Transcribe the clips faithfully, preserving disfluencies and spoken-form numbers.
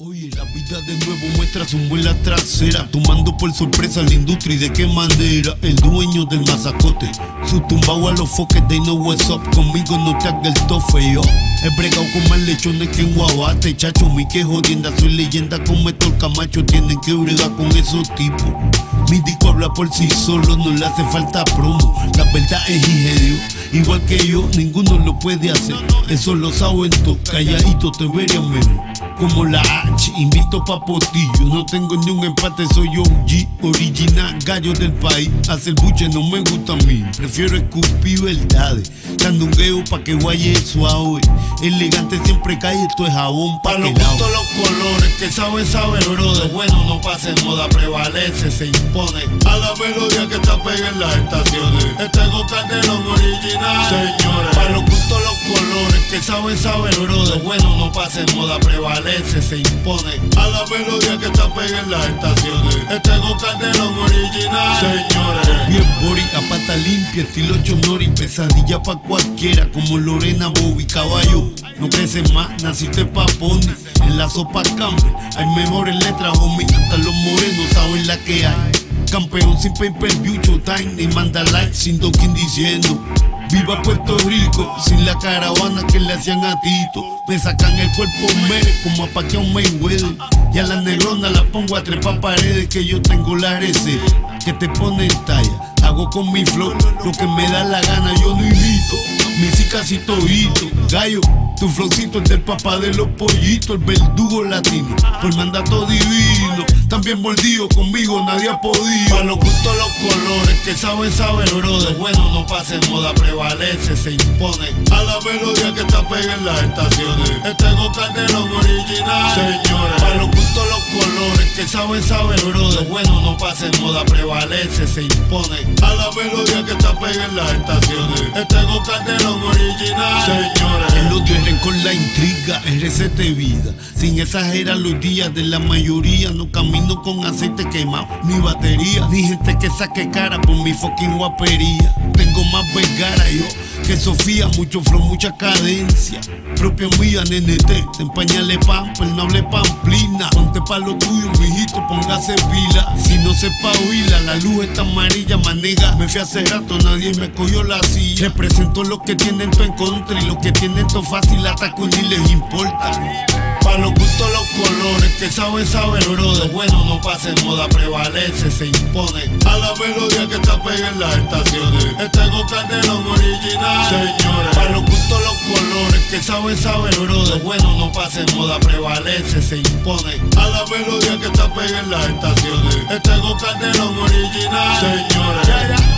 Oye, la vida de nuevo muestra su muela trasera, tomando por sorpresa la industria y de qué manera. El dueño del mazacote, su tumbao a los foques, they know what's up. Conmigo no te haga el tofe, yo. He bregado con más lechones que en Guabate, chacho, mi que jodienda. Soy leyenda como Héctor Camacho, tienen que bregar con esos tipos. Mi disco habla por sí solo, no le hace falta promo. La verdad es hija de Dios, igual que yo, ninguno lo puede hacer. Eso lo saben todos, calladito te verían menos. Como la H, invito pa' potillo. No tengo ni un empate, soy O G, original, gallo del país. Hacer buche no me gusta a mí, prefiero escupir verdades. Candungueo pa' que guaye suave. Elegante siempre cae, esto es jabón pa' que lado. Todos los colores, que sabe, sabe, bro. De bueno no pasa en moda, prevalece, se impone. A la melodía que está pegada en las estaciones. Este es Go Calderón original, señores. Para los gustos los colores, que sabe, sabe, bro. De bueno no pasa en moda, prevalece, se impone. A la melodía que está pegada en las estaciones. Este es Go Calderón original, señores. Bien body, a pata limpia, estilo chonori. Pesadilla pa' cualquiera, como Lorena Bobby, caballo. No creces más, naciste pa' pony. En la sopa cambia, hay mejores letras, homie. Hasta los morenos saben la que hay. Campeón sin pay-per-view, showtime, ni manda like, sin toquín diciendo viva Puerto Rico, sin la caravana que le hacían a Tito. Me sacan el cuerpo mere como a Pacquiao Mayweather. Y a la negrona la pongo a trepar paredes, que yo tengo la receta que te pone en talla. Hago con mi flow lo que me da la gana, yo no invito. Mi casi todito, gallo, tu flowcito es del papá de los pollitos, el verdugo latino, por mandato divino. También mordido, conmigo nadie ha podido. Para los gustos los colores, que saben, saben, bro. De bueno no pasa en moda, prevalece, se impone. A la melodía que está pegada en las estaciones. Este es Go Calderón original, señores. Para los gustos los colores, que saben, saben, bro. De bueno no pasa en moda, prevalece, se impone. A la melodía que está pegada en las estaciones. Este es Go Calderón original, señores. El odio es rencor, la intriga, es receta de vida. Sin exagerar los días de la mayoría, no camino con aceite quemado, ni batería, ni gente que saque cara por mi fucking guapería. Tengo más vergara yo que Sofía, mucho flow, mucha cadencia. Propia mía, N T, te empañale pamper, no hable pamplina. Ponte pa' lo tuyo, mijito, póngase pila. Si no sepa huila, la luz está amarilla, manega. Me fui hace rato, nadie me cogió la silla. Represento lo que tienen todo en contra y lo que tienen todo fácil, ataco y ni les importa. Pa' los gustos los colores, que saben, saben, bro. De bueno no pasa en moda, prevalece, se impone. A la melodía que está pegada en las estaciones. Este es Go Calderón original, señores. Pa' los gustos los colores, que saben, saben, bro. De bueno no pasa en moda, prevalece, se impone. A la melodía que está pegada en las estaciones. Este es Go Calderón original, señores. Ya, ya.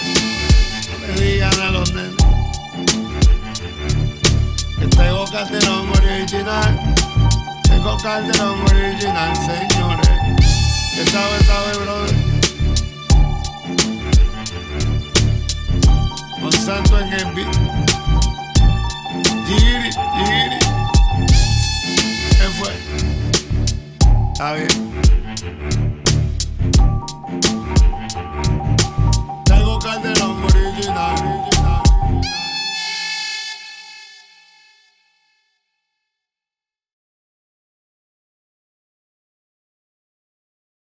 No le digan a los nenes. Este es Go Calderón original. Go Calderón original, señores. Que sabe, sabe, brother. Monsanto en el beat. Giri, giri. ¿Qué fue? Está bien.